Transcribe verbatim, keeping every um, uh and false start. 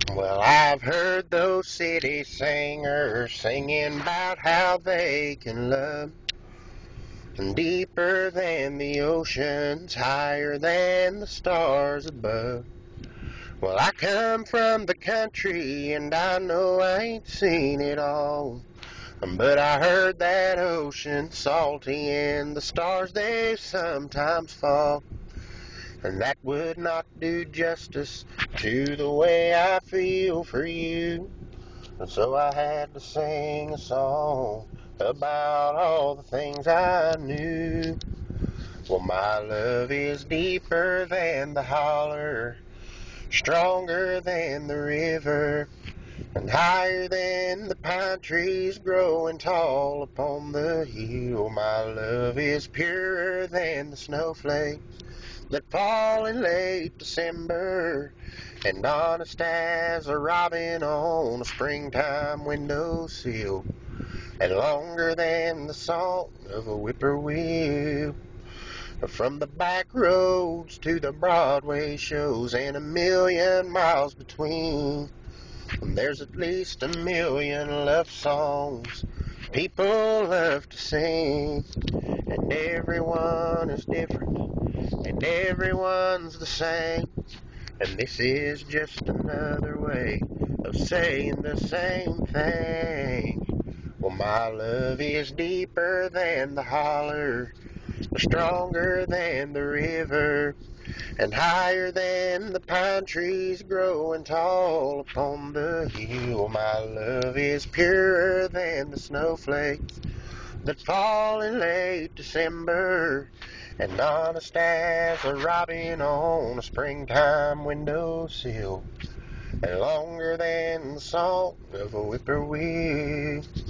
Well, I've heard those city singers singing about how they can love, and deeper than the oceans, higher than the stars above. Well, I come from the country and I know I ain't seen it all, but I heard that ocean salty and the stars they sometimes fall. And that would not do justice to the way I feel for you. And so I had to sing a song about all the things I knew. Well, my love is deeper than the holler, stronger than the river, and higher than the pine trees growing tall upon the hill. My love is purer than the snowflakes that fall in late December, and honest as a robin on a springtime windowsill, and longer than the song of a whippoorwill. From the back roads to the Broadway shows and a million miles between, there's at least a million love songs people love to sing, and everyone is different, and everyone's the same, and this is just another way of saying the same thing. Well, my love is deeper than the holler, stronger than the river, and higher than the pine trees growing tall upon the hill. My love is purer than the snowflakes that fall in late December, and honest as a robin on a springtime windowsill, and longer than the song of a whippoorwill.